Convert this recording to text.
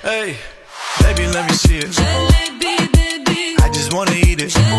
Hey, baby, let me see it. I just wanna eat it.